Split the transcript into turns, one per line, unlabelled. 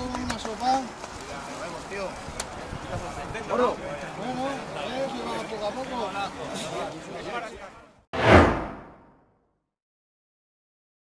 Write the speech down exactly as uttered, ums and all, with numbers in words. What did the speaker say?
con una sopa.
Tío.
Bueno, a ver si va poco a poco.